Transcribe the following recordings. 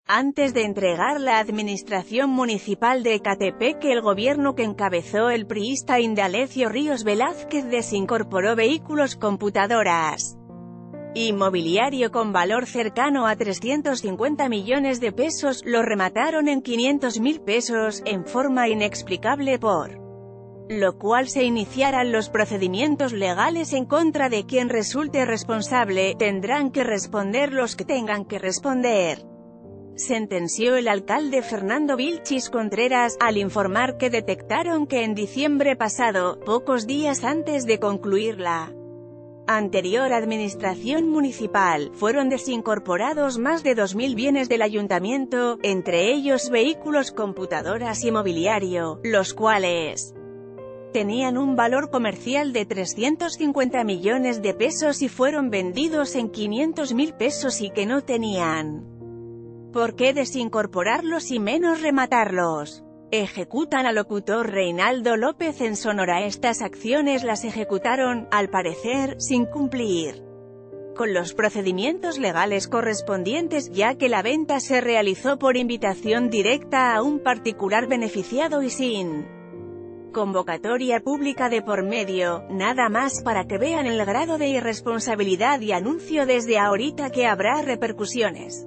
Antes de entregar la administración municipal de Ecatepec, el gobierno que encabezó el priista Indalecio Ríos Velázquez desincorporó vehículos, computadoras y mobiliario con valor cercano a 350 millones de pesos, lo remataron en 500.000 pesos, en forma inexplicable, por lo cual se iniciarán los procedimientos legales en contra de quien resulte responsable. Tendrán que responder los que tengan que responder, sentenció el alcalde Fernando Vilchis Contreras, al informar que detectaron que en diciembre pasado, pocos días antes de concluir la anterior administración municipal, fueron desincorporados más de 2.000 bienes del ayuntamiento, entre ellos vehículos, computadoras y mobiliario, los cuales tenían un valor comercial de 350 millones de pesos y fueron vendidos en 500.000 pesos y que no tenían por qué desincorporarlos y menos rematarlos. Ejecutan al locutor Reinaldo López en Sonora. Estas acciones las ejecutaron, al parecer, sin cumplir con los procedimientos legales correspondientes, ya que la venta se realizó por invitación directa a un particular beneficiado y sin convocatoria pública de por medio, nada más para que vean el grado de irresponsabilidad, y anuncio desde ahorita que habrá repercusiones.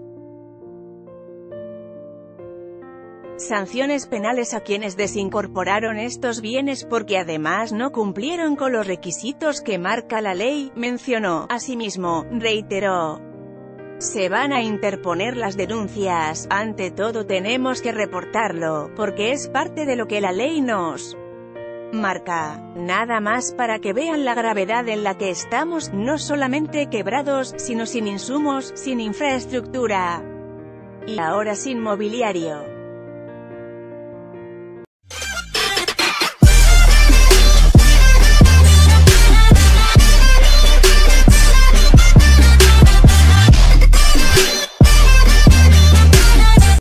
Sanciones penales a quienes desincorporaron estos bienes porque además no cumplieron con los requisitos que marca la ley, mencionó. Asimismo, reiteró: se van a interponer las denuncias, ante todo tenemos que reportarlo, porque es parte de lo que la ley nos marca. Nada más para que vean la gravedad en la que estamos, no solamente quebrados, sino sin insumos, sin infraestructura y ahora sin mobiliario.